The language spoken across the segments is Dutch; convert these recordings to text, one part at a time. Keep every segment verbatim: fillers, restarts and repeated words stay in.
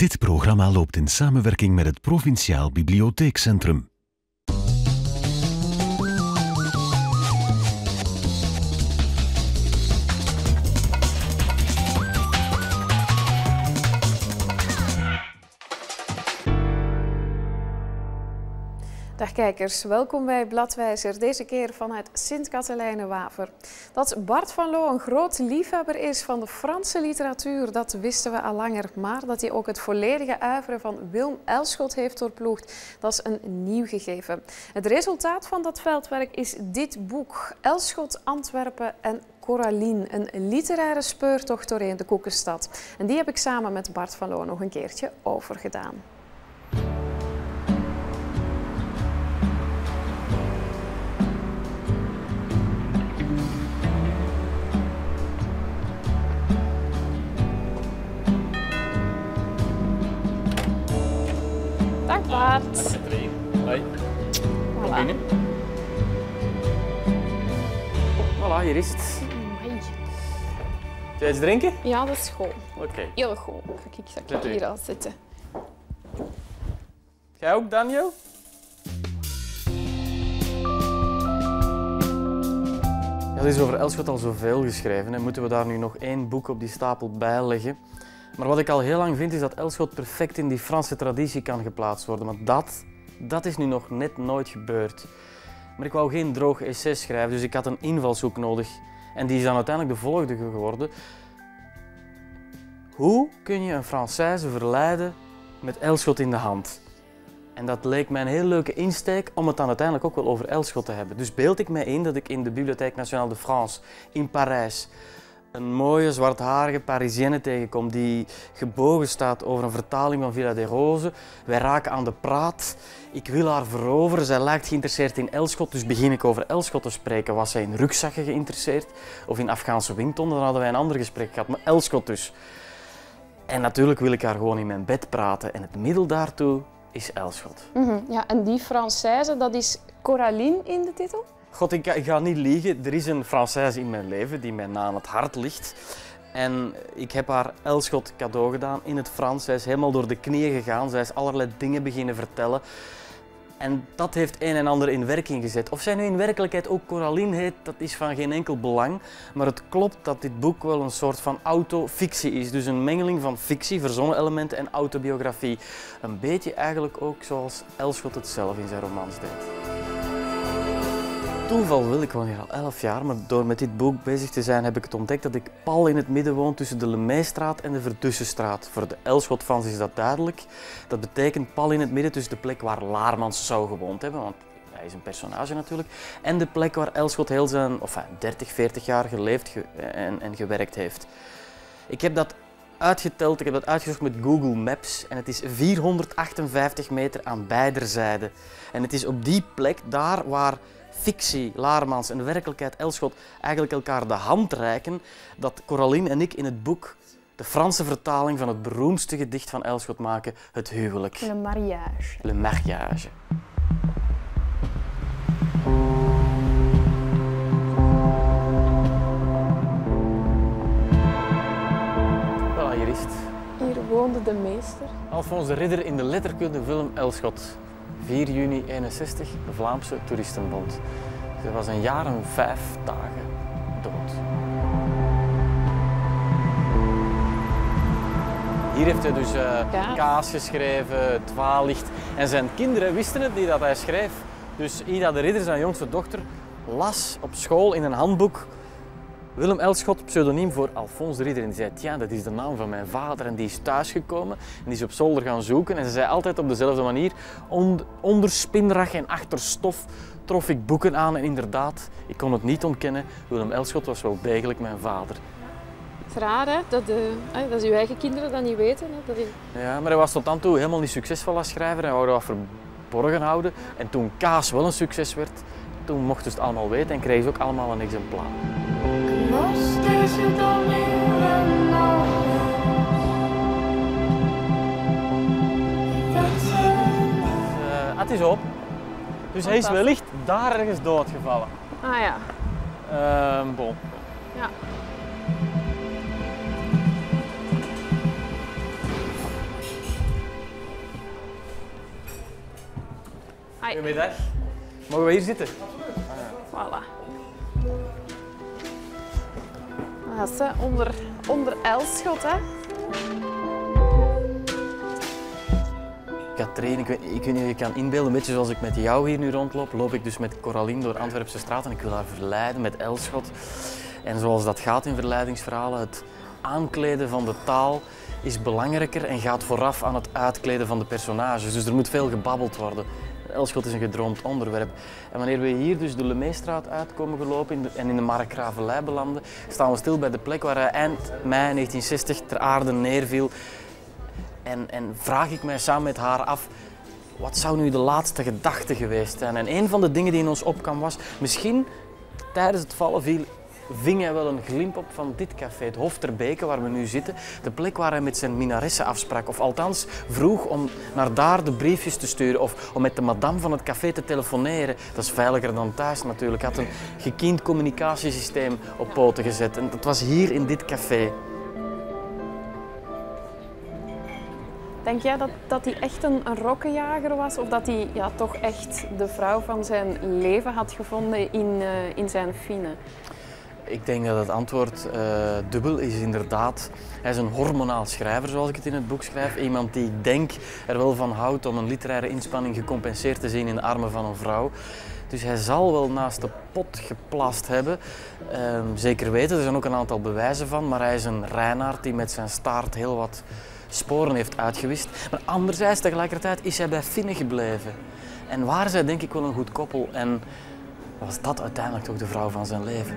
Dit programma loopt in samenwerking met het Provinciaal Bibliotheekcentrum. Dag kijkers, welkom bij Bladwijzer, deze keer vanuit Sint-Katelijne-Waver. Dat Bart van Loo een groot liefhebber is van de Franse literatuur, dat wisten we al langer. Maar dat hij ook het volledige uiveren van Willem Elschot heeft doorploegd, dat is een nieuw gegeven. Het resultaat van dat veldwerk is dit boek, Elschot, Antwerpen en Coraline, een literaire speurtocht doorheen de Koekenstad. En die heb ik samen met Bart van Loo nog een keertje overgedaan. Dag Bart. Hoi. Voilà. Binnen. Voilà, hier is het. Amai. Wil je iets drinken? Ja, dat is goed. Oké. Okay. Heel goed. Kijk, ik Zet zal u. hier al zitten. Jij ook, Daniel? Ja, er is over Elschot al zoveel geschreven. Hè. Moeten we daar nu nog één boek op die stapel bij leggen? Maar wat ik al heel lang vind, is dat Elschot perfect in die Franse traditie kan geplaatst worden. Maar dat, dat is nu nog net nooit gebeurd. Maar ik wou geen droog essay schrijven, dus ik had een invalshoek nodig. En die is dan uiteindelijk de volgende geworden. Hoe kun je een Française verleiden met Elschot in de hand? En dat leek mij een heel leuke insteek om het dan uiteindelijk ook wel over Elschot te hebben. Dus beeld ik mij in dat ik in de Bibliothèque Nationale de France in Parijs een mooie zwartharige Parisienne tegenkom die gebogen staat over een vertaling van Villa des Roses. Wij raken aan de praat. Ik wil haar veroveren. Zij lijkt geïnteresseerd in Elschot, dus begin ik over Elschot te spreken. Was zij in rugzakken geïnteresseerd of in Afghaanse windtonnen, dan hadden wij een ander gesprek gehad. Maar Elschot dus. En natuurlijk wil ik haar gewoon in mijn bed praten. En het middel daartoe is Elschot. Mm-hmm. Ja, en die Française, dat is Coraline in de titel? God, ik ga, ik ga niet liegen. Er is een Française in mijn leven die mij na aan het hart ligt. En ik heb haar Elschot cadeau gedaan in het Frans. Zij is helemaal door de knieën gegaan. Zij is allerlei dingen beginnen vertellen. En dat heeft een en ander in werking gezet. Of zij nu in werkelijkheid ook Coraline heet, dat is van geen enkel belang. Maar het klopt dat dit boek wel een soort van autofictie is. Dus een mengeling van fictie, verzonnen elementen en autobiografie. Een beetje eigenlijk ook zoals Elschot het zelf in zijn romans deed. Toeval wil ik woon hier al elf jaar, maar door met dit boek bezig te zijn heb ik het ontdekt dat ik pal in het midden woon tussen de Lemaystraat en de Verdussenstraat. Voor de Elschot-fans is dat duidelijk. Dat betekent pal in het midden tussen de plek waar Laarmans zou gewoond hebben, want hij is een personage natuurlijk, en de plek waar Elschot heel zijn of, dertig, veertig jaar geleefd ge en, en gewerkt heeft. Ik heb dat uitgeteld, ik heb dat uitgezocht met Google Maps en het is vierhonderdachtenvijftig meter aan beide zijden. En het is op die plek, daar waar fictie, Laarmans en werkelijkheid Elschot eigenlijk elkaar de hand reiken, dat Coraline en ik in het boek de Franse vertaling van het beroemdste gedicht van Elschot maken, het huwelijk. Le mariage. Le mariage. Voilà, hier is het. Hier woonde de meester. Alfons de Ridder in de letterkunde Willem Elschot. vier juni eenenzestig, de Vlaamse Toeristenbond. Ze was een jaar en vijf dagen dood. Hier heeft hij dus uh, Kaas. Kaas geschreven, het Dwaallicht. En zijn kinderen wisten het niet dat hij schreef. Dus Ida de Ridder, zijn jongste dochter, las op school in een handboek Willem Elschot, pseudoniem voor Alfons de Ridder. En die zei, tja, dat is de naam van mijn vader. En die is thuisgekomen en die is op zolder gaan zoeken. En ze zei altijd op dezelfde manier, onder, onder spinrag en achter stof trof ik boeken aan. En inderdaad, ik kon het niet ontkennen, Willem Elschot was wel degelijk mijn vader. Het is raar, hè? Dat, de, dat is uw eigen kinderen dat niet weten. Hè? Dat is... Ja, maar hij was tot dan toe helemaal niet succesvol als schrijver. Hij wou dat verborgen houden. En toen Kaas wel een succes werd, toen mochten ze het allemaal weten en kregen ze ook allemaal een exemplaar. Uh, het is op. Dus hij is wellicht daar ergens doodgevallen. Ah ja. Uh, bon. Ja. Goedemiddag. Mogen we hier zitten? Voilà. Dat is hè, onder, onder Elschot, hè. Katrien, ik weet, ik weet niet of je kan inbeelden, een beetje zoals ik met jou hier nu rondloop, loop ik dus met Coraline door Antwerpse straat en ik wil haar verleiden met Elschot. En zoals dat gaat in verleidingsverhalen, het aankleden van de taal is belangrijker en gaat vooraf aan het uitkleden van de personages. Dus er moet veel gebabbeld worden. Elschot is een gedroomd onderwerp. En wanneer we hier dus de Lemeestraat uitkomen gelopen in de, en in de Markgravelij belanden, staan we stil bij de plek waar hij eind mei negentien zestig ter aarde neerviel. En, en vraag ik mij samen met haar af, wat zou nu de laatste gedachte geweest zijn? En een van de dingen die in ons opkwam was, misschien tijdens het vallen viel, ving hij wel een glimp op van dit café, het Hof ter Beke waar we nu zitten. De plek waar hij met zijn minnaressen afsprak. Of althans vroeg om naar daar de briefjes te sturen of om met de madame van het café te telefoneren. Dat is veiliger dan thuis natuurlijk. Hij had een gekiend communicatiesysteem op poten gezet. En dat was hier in dit café. Denk jij dat, dat hij echt een, een rokkenjager was of dat hij ja, toch echt de vrouw van zijn leven had gevonden in, uh, in zijn fine? Ik denk dat het antwoord uh, dubbel is inderdaad. Hij is een hormonaal schrijver, zoals ik het in het boek schrijf. Iemand die ik denk er wel van houdt om een literaire inspanning gecompenseerd te zien in de armen van een vrouw. Dus hij zal wel naast de pot geplast hebben. Uh, zeker weten, er zijn ook een aantal bewijzen van. Maar hij is een Reinaard die met zijn staart heel wat sporen heeft uitgewist. Maar anderzijds, tegelijkertijd, is hij bij Finne gebleven. En waren zij denk ik wel een goed koppel. En was dat uiteindelijk toch de vrouw van zijn leven.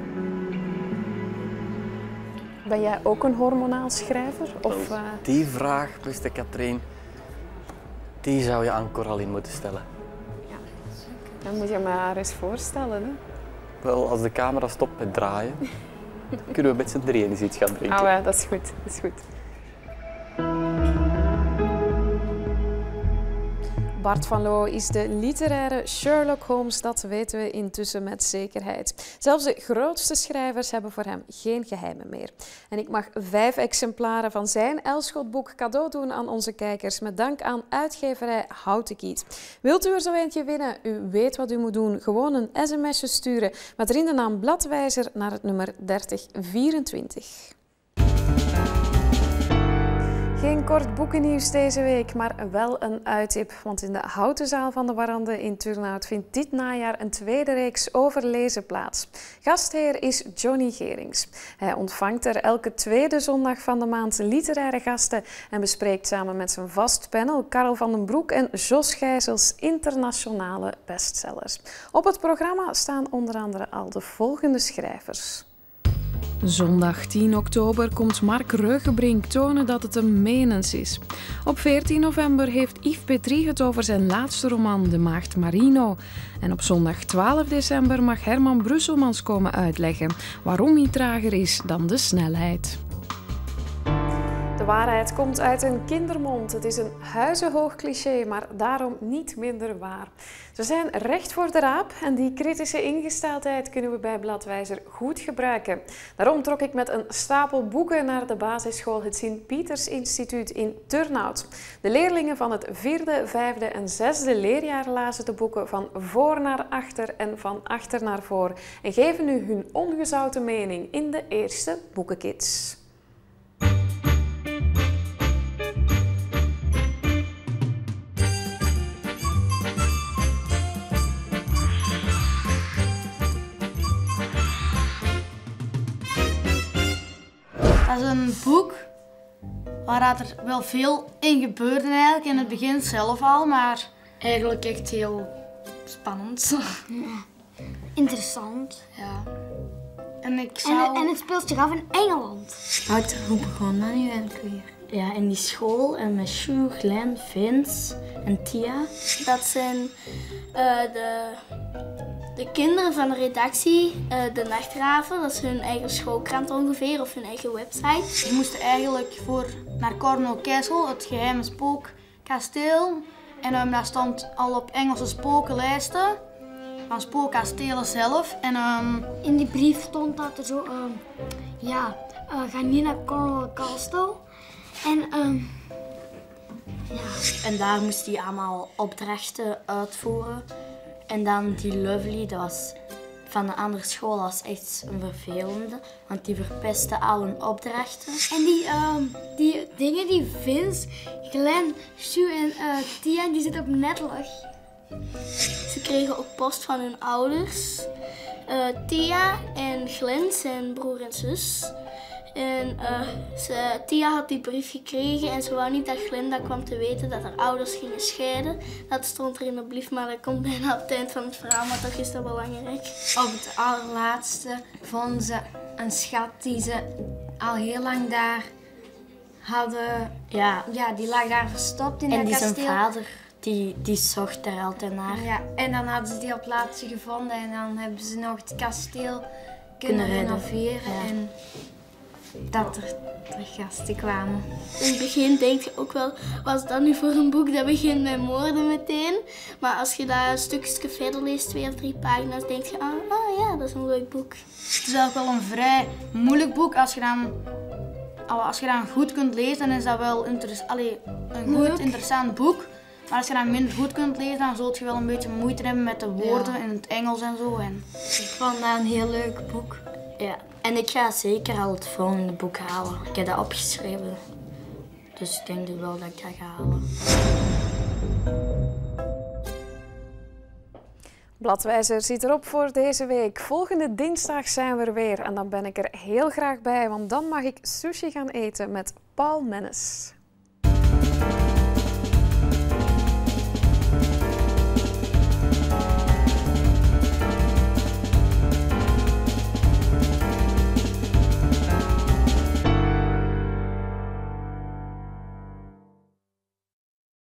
Ben jij ook een hormonaal schrijver? Of, uh... Die vraag, beste Katrien, die zou je aan Coraline moeten stellen. Ja, dan moet je me haar eens voorstellen. Hè? Wel, als de camera stopt met draaien, dan kunnen we met z'n drieën eens iets gaan drinken. Ah, ja, dat is goed. Dat is goed. Bart van Loo is de literaire Sherlock Holmes, dat weten we intussen met zekerheid. Zelfs de grootste schrijvers hebben voor hem geen geheimen meer. En ik mag vijf exemplaren van zijn Elschot-boek cadeau doen aan onze kijkers, met dank aan uitgeverij Houtekiet. Wilt u er zo eentje winnen? U weet wat u moet doen. Gewoon een sms'je sturen met erin de naam Bladwijzer naar het nummer dertig vierentwintig. Geen kort boekennieuws deze week, maar wel een uittip. Want in de Houten Zaal van de Warande in Turnhout vindt dit najaar een tweede reeks over lezen plaats. Gastheer is Johnny Gerings. Hij ontvangt er elke tweede zondag van de maand literaire gasten en bespreekt samen met zijn vast panel Karel van den Broek en Jos Gijsels internationale bestsellers. Op het programma staan onder andere al de volgende schrijvers. Zondag tien oktober komt Mark Reugenbrink tonen dat het een menens is. Op veertien november heeft Yves Petrie het over zijn laatste roman De Maagd Marino. En op zondag twaalf december mag Herman Brusselmans komen uitleggen waarom hij trager is dan de snelheid. De waarheid komt uit een kindermond. Het is een huizenhoog cliché, maar daarom niet minder waar. Ze zijn recht voor de raap en die kritische ingesteldheid kunnen we bij Bladwijzer goed gebruiken. Daarom trok ik met een stapel boeken naar de basisschool het Sint-Pieters Instituut in Turnhout. De leerlingen van het vierde, vijfde en zesde leerjaar lazen de boeken van voor naar achter en van achter naar voor en geven nu hun ongezouten mening in de eerste boekenkids. Dat is een boek waar er wel veel in gebeurde eigenlijk, in het begin zelf al, maar eigenlijk echt heel spannend. Ja. Interessant. Ja. En, ik zou... en, en het speelt zich af in Engeland. Uit hoe begon dat nu eigenlijk weer? Ja, in die school en met Sue, Glenn, Vince en Tia. Dat zijn uh, de, de kinderen van de redactie, uh, de Nachtgraven. Dat is hun eigen schoolkrant ongeveer, of hun eigen website. Die moesten eigenlijk voor naar Cornwall Castle, het geheime spookkasteel. En um, daar stond al op Engelse spokenlijsten van spookkastelen zelf. En, um... in die brief stond dat er zo, um, ja, uh, ga niet naar Cornwall Castle. En um, ja, En daar moest hij allemaal opdrachten uitvoeren. En dan die Lovely, dat was van de andere school, was echt een vervelende, want die verpestte al hun opdrachten. En die, um, die dingen die Vince, Glenn, Sue en uh, Tia, die zitten op netlog. Ze kregen ook post van hun ouders. Uh, Tia en Glenn zijn broer en zus. En uh, ze, Tia had die brief gekregen en ze wou niet dat Glinda kwam te weten dat haar ouders gingen scheiden. Dat stond er in de brief, maar dat komt bijna op het eind van het verhaal, maar toch is dat belangrijk. Op het allerlaatste vonden ze een schat die ze al heel lang daar hadden. Ja, Ja, die lag daar verstopt in en dat die kasteel. zijn vader, die, die zocht daar altijd naar. Ja, en dan hadden ze die op het laatste gevonden en dan hebben ze nog het kasteel kunnen, Kunnen redden. renoveren. Ja. En dat er terug gasten kwamen. In het begin denk je ook wel, wat is dat nu voor een boek? Dat begint met moorden meteen. Maar als je dat een stukje verder leest, twee of drie pagina's, denk je, ah, ah ja, dat is een leuk boek. Het is ook wel een vrij moeilijk boek. Als je dan, als je dan goed kunt lezen, dan is dat wel interess- allee, een goed, Leuk. interessant boek. Maar als je dan minder goed kunt lezen, dan zult je wel een beetje moeite hebben met de woorden in het Engels en zo. En Ik vond dat een heel leuk boek. Ja, en ik ga zeker al het volgende boek halen. Ik heb dat opgeschreven. Dus ik denk dus wel dat ik dat ga halen. Bladwijzer zit erop voor deze week. Volgende dinsdag zijn we er weer en dan ben ik er heel graag bij, want dan mag ik sushi gaan eten met Paul Mennes.